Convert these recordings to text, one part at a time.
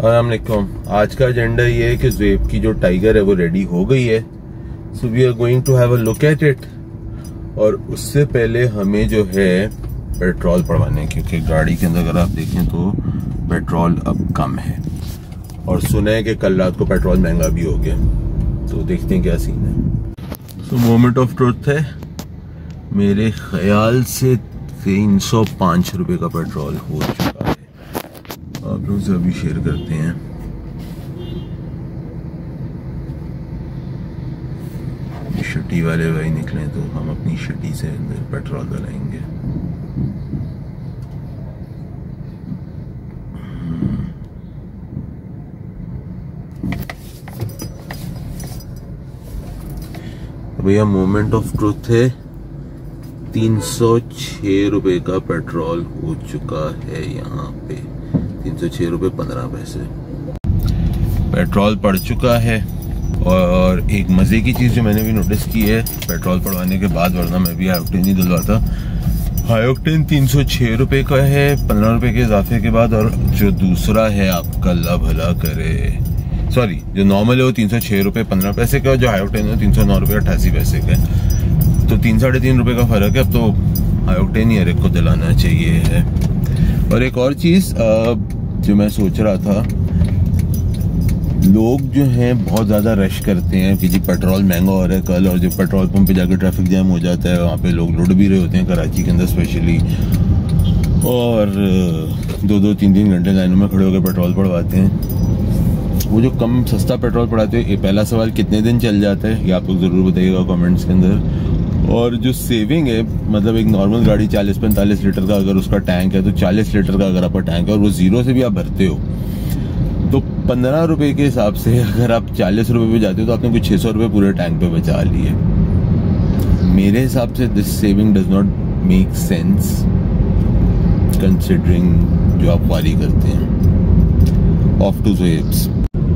अस्सलामुअलैकुम। आज का एजेंडा ये है कि ज़ुएब की जो टाइगर है वो रेडी हो गई है, so we are going to have a look at it. और उससे पहले हमें जो है पेट्रोल पड़वाने, क्योंकि गाड़ी के अंदर अगर आप देखें तो पेट्रोल अब कम है और सुना है कि कल रात को पेट्रोल महंगा भी हो गया, तो देखते हैं क्या सीन है। सो मोमेंट ऑफ ट्रुथ है, मेरे ख्याल से 305 रुपए का पेट्रोल हो चुका है। आप लोग से अभी शेयर करते हैं। शटी वाले भाई निकले तो हम अपनी शटी से अंदर पेट्रोल डलाएंगे। भैया मोमेंट ऑफ ट्रुथ है, 306 रुपए का पेट्रोल हो चुका है यहाँ पे। 306 रुपए 15 पैसे पेट्रोल पड़ चुका है। और एक मजे की चीज जो मैंने भी नोटिस की है पेट्रोल पड़वाने के बाद, वरना मैं भी हाई ऑक्टेन नहीं डलवाता। हाई ऑक्टेन 306 रुपए का है 15 रुपए के इजाफे के बाद, और जो दूसरा है आपका अल्लाह भला करे, सॉरी जो नॉर्मल है वो 306 रुपए 15 पैसे का, जो हाई ऑक्टेन है 309 रुपए 88 पैसे का। तो 3-3.5 रुपए का फर्क है। अब तो हाई ऑक्टेन ही हर एक को दिलाना चाहिए है। और एक और चीज जो मैं सोच रहा था, लोग जो हैं बहुत ज़्यादा रश करते हैं कि जी पेट्रोल महंगा हो रहा है कल, और जब पेट्रोल पंप पे जाकर ट्रैफिक जैम हो जाता है, वहाँ पे लोग लुट भी रहे होते हैं कराची के अंदर स्पेशली, और 2-2, 3-3 घंटे लाइनों में खड़े होकर पेट्रोल पड़वाते हैं। वो जो कम सस्ता पेट्रोल पड़ाते हैं, पहला सवाल कितने दिन चल जाता है ये आप लोग ज़रूर बताइएगा कमेंट्स के अंदर। और जो सेविंग है, मतलब एक नॉर्मल गाड़ी 40-45 लीटर का अगर उसका टैंक है, तो 40 लीटर का अगर आपका टैंक है और वो जीरो से भी आप भरते हो, तो 15 रुपए के हिसाब से अगर आप 40 रुपए पे जाते हो तो आपने कुछ 600 रुपए पूरे टैंक पे बचा लिए। मेरे हिसाब से this saving does not make sense considering जो आप वारी करते हैं। ऑफ टू ज़ुएब्स।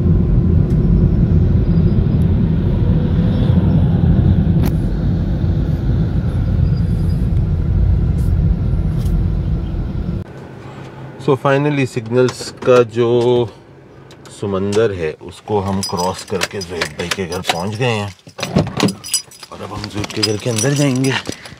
सो फाइनली सिग्नल्स का जो समंदर है उसको हम क्रॉस करके ज़ुएब भाई के घर पहुंच गए हैं, और अब हम ज़ुएब के घर के अंदर जाएंगे।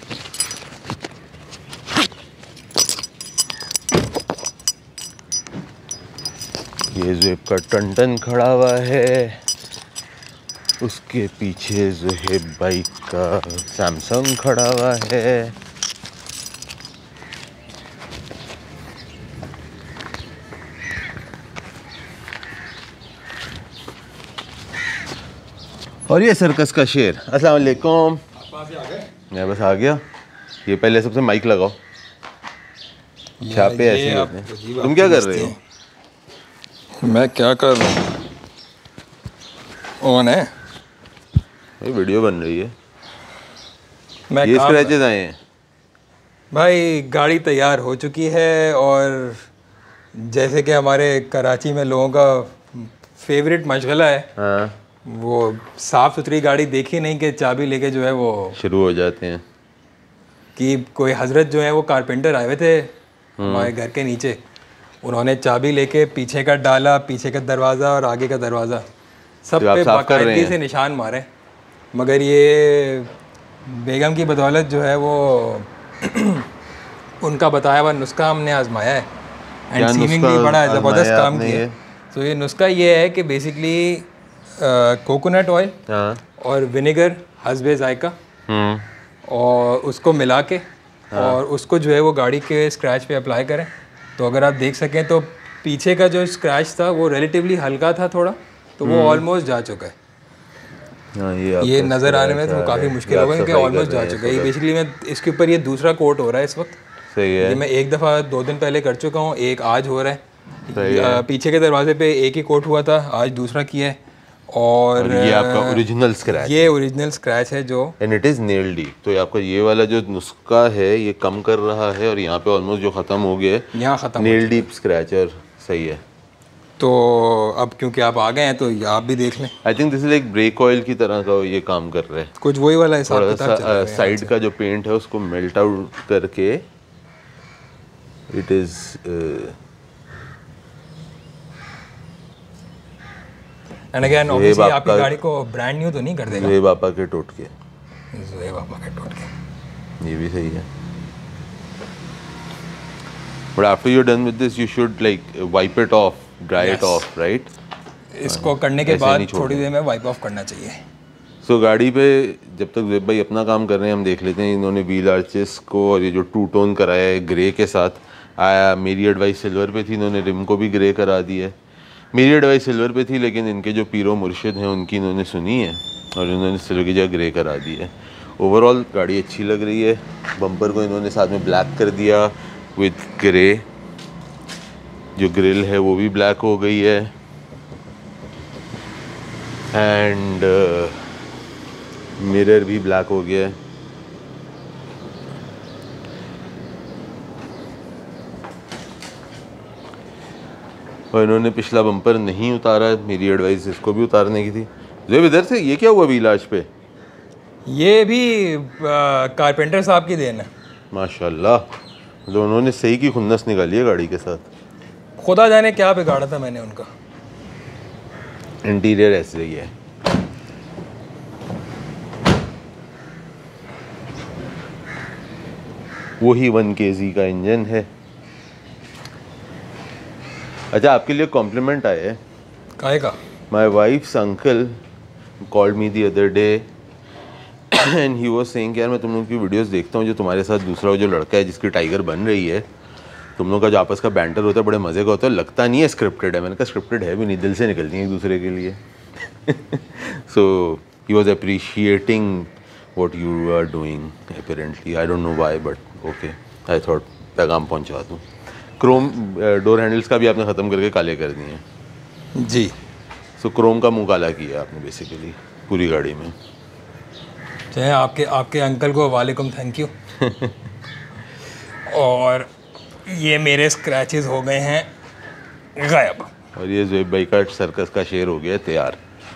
ये ज़ुएब का टन खड़ा हुआ है, उसके पीछे ज़ुएब भाई का सैमसंग खड़ा हुआ है, और ये सर्कस का शेर। अस्सलाम वालेकुम। मैं बस आ गया। ये पहले सबसे माइक लगाओ, छापे ऐसे होते हैं। तुम क्या कर रहे हो? मैं क्या कर रहा हूँ? ऑन है, वीडियो बन रही है। मैं ये स्क्रैचेस आए हैं भाई। गाड़ी तैयार हो चुकी है, और जैसे कि हमारे कराची में लोगों का फेवरेट मशगला है, हाँ, वो साफ सुथरी गाड़ी देखी नहीं कि चाबी लेके जो है वो शुरू हो जाते हैं। कि कोई हजरत जो है वो कारपेंटर आए हुए थे हमारे घर के नीचे, उन्होंने चाबी लेके पीछे का डाला, पीछे का दरवाज़ा और आगे का दरवाज़ा सब पे बाकायदगी से निशान मारे। मगर ये बेगम की बदौलत जो है वो उनका बताया हुआ नुस्खा हमने आजमाया है, एंड सीमिंगली बड़ा ज़बरदस्त काम किया। तो ये नुस्खा ये है कि बेसिकली कोकोनट ऑयल और विनेगर हस्बे जायका, और उसको मिला के और उसको जो है वो गाड़ी के स्क्रैच पे अप्लाई करें। तो अगर आप देख सकें तो पीछे का जो स्क्रैच था वो रिलेटिवली हल्का था थोड़ा, तो वो ऑलमोस्ट जा चुका है। ये नज़र आने में तो काफ़ी मुश्किल होगा क्योंकि ऑलमोस्ट जा चुका है। ये बेसिकली मैं इसके ऊपर ये दूसरा कोट हो रहा है इस वक्त। सही है। ये मैं एक दफ़ा 2 दिन पहले कर चुका हूँ, एक आज हो रहा है। पीछे के दरवाजे पे एक ही कोट हुआ था, आज दूसरा किया है। और ये आपका ओरिजिनल स्क्रैच, ये ओरिजिनल स्क्रैच है जो, and it is nail deep. तो आपका ये वाला जो नुस्खा है ये कम कर रहा है, और यहाँ पे ऑलमोस्ट जो ख़त्म हो गया है, यहाँ ख़त्म नेल डीप स्क्रैचर। सही है। तो अब क्योंकि आप आ गए हैं तो आप भी देख लें। I think this is like brake oil की तरह का ये काम कर रहा है, कुछ वही वाला हिसाब किताब चल रहा है। साइड का जो पेंट है उसको मेल्ट आउट करके it is and again obviously आपकी गाड़ी को ब्रांड न्यू तो नहीं कर देगा। ज़ोहेब आपा के टोटके, ज़ोहेब आपा के टोटके, ये भी सही है। But after you done with this you should like wipe it off, dry it off, right? इसको करने के बाद थोड़ी देर में वाइप ऑफ करना चाहिए। सो गाड़ी पे जब तक ज़ोहेब भाई अपना काम कर रहे हैं हम देख लेते हैं। इन्होंने व्हील आर्चेस को और ये जो टू टोन कराया है ग्रे के साथ आया। मेरी एडवाइस सिल्वर पे थी, इन्होंने रिम को भी ग्रे करा दी है। मेरी एडवाइस सिल्वर पे थी लेकिन इनके जो पीरो मुर्शिद हैं उनकी इन्होंने सुनी है और इन्होंने सिल्वर की जगह ग्रे करा दी है। ओवरऑल गाड़ी अच्छी लग रही है। बम्पर को इन्होंने साथ में ब्लैक कर दिया विद ग्रे, जो ग्रिल है वो भी ब्लैक हो गई है एंड मिरर भी ब्लैक हो गया है। और इन्होंने पिछला बम्पर नहीं उतारा, मेरी एडवाइस इसको भी उतारने की थी। ज़ोहेब इधर से ये क्या हुआ व्हील आर्च पे? ये भी कारपेंटर साहब की देन है माशाल्लाह, मतलब उन्होंने सही की खुन्नस निकाली है गाड़ी के साथ। खुदा जाने क्या बिगाड़ा था मैंने उनका। इंटीरियर ऐसे ही है। वही 1 kg का इंजन है। अच्छा, आपके लिए कॉम्प्लीमेंट आया है। काहे का? My wife's uncle called me the other day and he was saying यार मैं तुम लोग की वीडियोस देखता हूँ, जो तुम्हारे साथ दूसरा जो लड़का है जिसकी टाइगर बन रही है, तुम लोग का जो आपस का बैंटर होता है बड़े मज़े का होता है, लगता नहीं है स्क्रिप्टेड है। मैंने कहा स्क्रिप्टेड है भी नहीं, दिल से निकलती है एक दूसरे के लिए। So he was appreciating what you are doing apparently. I don't know why but okay, I thought पैगाम पहुँचा दूँ। क्रोम डोर हैंडल्स का भी आपने ख़त्म करके काले कर दिए हैं जी। सो क्रोम का मुंह काला किया आपने बेसिकली पूरी गाड़ी में। चाहे आपके अंकल को वालेकुम थैंक यू। और ये मेरे स्क्रैचेस हो गए हैं गायब। और ये ज़ोहेब भाई का सर्कस का शेर हो गया तैयार।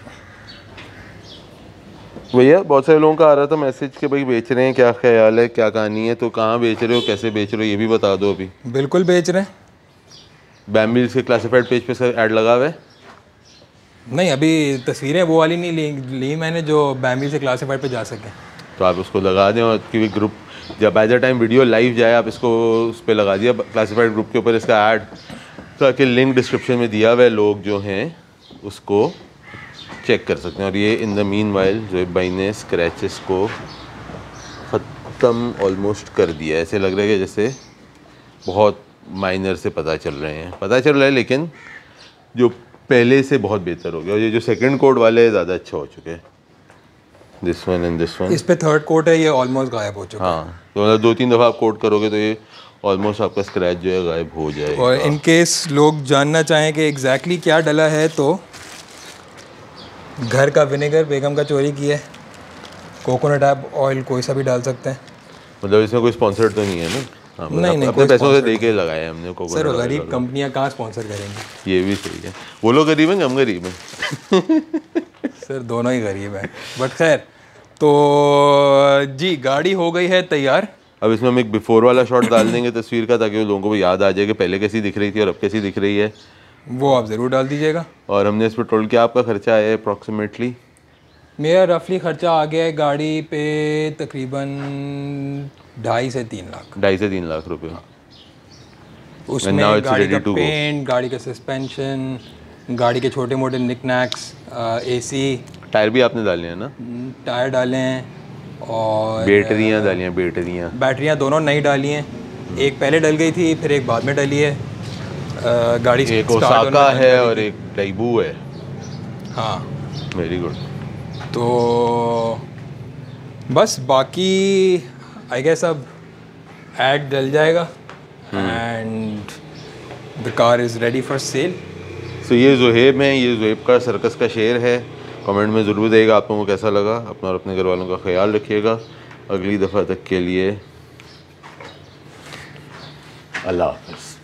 भैया बहुत सारे लोगों का आ रहा था मैसेज कि भाई बेच रहे हैं, क्या ख्याल है, क्या कहानी है? तो कहाँ बेच रहे हो, कैसे बेच रहे हो, ये भी बता दो अभी। बिल्कुल बेच रहे हैं। बैम्बिल्स के क्लासिफाइड पेज पे सर ऐड लगा हुआ है? नहीं, अभी तस्वीरें वो वाली नहीं ली मैंने जो बैम्बिल से क्लासिफाइड पे जा सके। तो आप उसको लगा दें और क्योंकि ग्रुप जब by the time video live जाए आप इसको उस पर लगा दिया क्लासिफाइड ग्रुप के ऊपर इसका ऐड, ताकि लिंक डिस्क्रिप्शन में दिया हुआ है, लोग जो हैं उसको चेक कर सकते हैं। और ये in the meanwhile Zohaib भाई ने स्क्रैचेस को ख़त्म ऑलमोस्ट कर दिया। ऐसे लग रहा है कि जैसे बहुत माइनर से पता चल रहे हैं लेकिन जो पहले से बहुत बेहतर हो गया। और ये जो सेकंड कोड वाले हैं ज़्यादा अच्छा हो चुके हैं, this one and this one. इस पे थर्ड कोट है, ये ऑलमोस्ट गायब हो चुका है। हाँ, तो मतलब 2-3 दफ़ा आप कोड करोगे तो ये ऑलमोस्ट आपका स्क्रैच जो है गायब हो जाएगा। और इन केस लोग जानना चाहें कि एग्जैक्टली क्या डला है, तो घर का विनेगर बेगम का चोरी किया है, कोकोनट ऑयल कोई सा भी डाल सकते हैं। मतलब इसमें कोई स्पॉन्सर तो नहीं है ना? हाँ, नहीं, अपने पैसों से दे के लगाया हमने कोकोनट। सर गरीब कंपनियां कहाँ स्पॉन्सर करेंगी? ये भी सही है। वो लोग गरीब हैं, हम गरीब हैं। सर दोनों ही गरीब हैं। बट खैर, तो जी गाड़ी हो गई है तैयार। अब इसमें हम एक बिफोर वाला शॉट डाल देंगे तस्वीर का, ताकि लोगों को याद आ जाए कि पहले कैसी दिख रही थी और अब कैसी दिख रही है। वो आप ज़रूर डाल दीजिएगा। और हमने इस पर टोल क्या आपका खर्चा आया है अप्रॉक्सीमेटली? मेरा रफली खर्चा आ गया है गाड़ी पे तकरीबन 2.5 से 3 लाख। 2.5 से 3 लाख रुपए। उसमें गाड़ी का पेंट, गाड़ी का सस्पेंशन, गाड़ी के छोटे मोटे निकनैक्स, AC, टायर भी आपने डाले हैं ना? टायर डाले हैं और बैटरियाँ दोनों नई डाली हैं। एक पहले डल गई थी, फिर एक बाद में डली है। गाड़ी एक ओसाका है और एक डाइबू है। हाँ, वेरी गुड। तो बस बाकी आई गेस अब ऐड डल जाएगा and the car is ready for sale. So ये ज़ोहेब है, ये ज़ोहेब का सर्कस का शेर है। कमेंट में ज़रूर देगा आप लोगों को कैसा लगा। अपना और अपने घर वालों का ख्याल रखिएगा। अगली दफ़ा तक के लिए अल्लाह हाफ़िज़।